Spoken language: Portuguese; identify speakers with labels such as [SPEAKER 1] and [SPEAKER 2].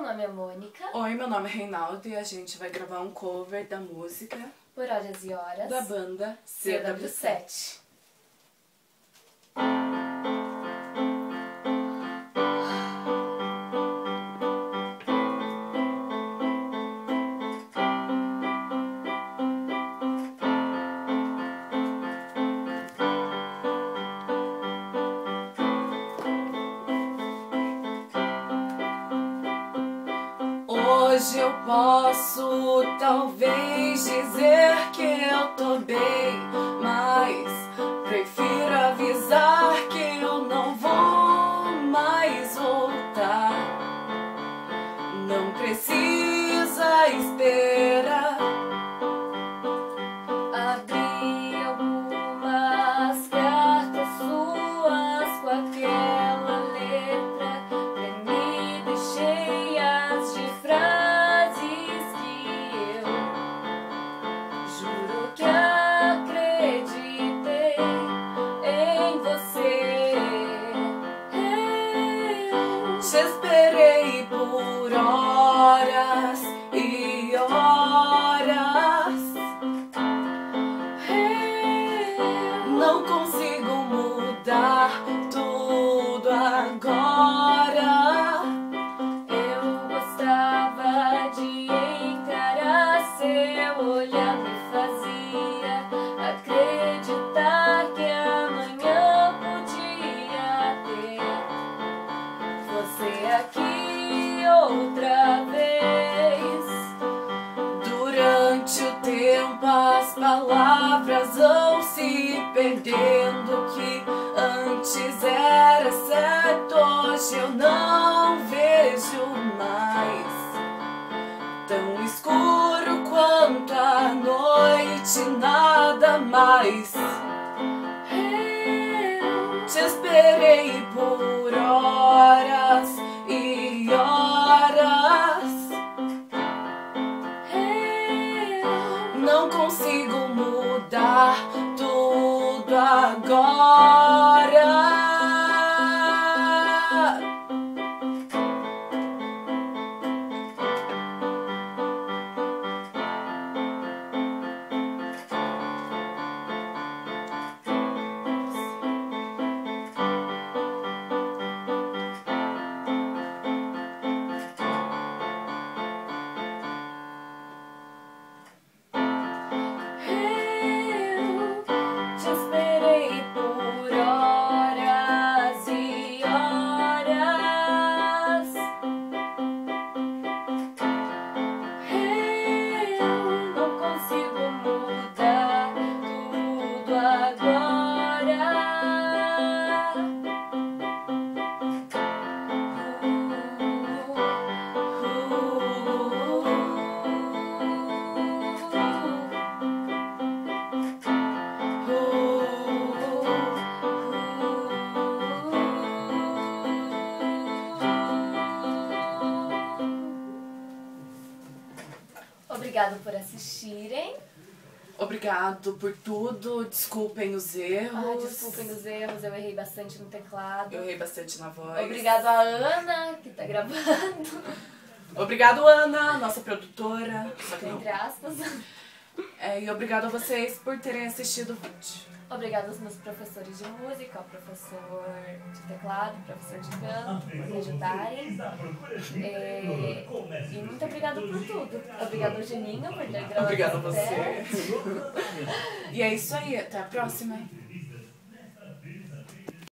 [SPEAKER 1] nome é Mônica.
[SPEAKER 2] Oi, meu nome é Reinaldo e a gente vai gravar um cover da música
[SPEAKER 1] Por Horas e Horas
[SPEAKER 2] da banda CW7. Hoje eu posso talvez dizer que eu tô bem, mas prefiro avisar que eu não vou mais voltar. Não precisa esperar.
[SPEAKER 1] Abri algumas cartas suas com aquela letra tremida e cheias de frases que eu juro que acreditei em você.
[SPEAKER 2] Te esperei por horas e horas. Não consigo mudar tudo agora.
[SPEAKER 1] Eu gostava de encarar seu olhar, me fazia acreditar que amanhã podia ter você aqui outra vez.
[SPEAKER 2] Durante o tempo as palavras vão se perdendo. O que antes era certo hoje eu não vejo mais. Tão escuro quanto a noite, nada mais. Te esperei por horas e horas. Não consigo mudar tudo agora.
[SPEAKER 1] Te esperei por horas e horas. Não consigo mudar tudo agora. Obrigado por assistirem.
[SPEAKER 2] Obrigado por tudo, desculpem os erros.
[SPEAKER 1] Desculpem os erros, eu errei bastante no teclado.
[SPEAKER 2] Eu errei bastante na voz.
[SPEAKER 1] Obrigado a Ana, que tá gravando.
[SPEAKER 2] Obrigado, Ana, nossa produtora. Só que não.
[SPEAKER 1] Entre aspas.
[SPEAKER 2] E obrigado a vocês por terem assistido o vídeo.
[SPEAKER 1] Obrigado aos meus professores de música, ao professor de teclado, professor de canto, por me ajudarem. E muito obrigado por tudo. Obrigado ao Geninho por ter gravado.
[SPEAKER 2] Obrigado a você. E é isso aí, até a próxima.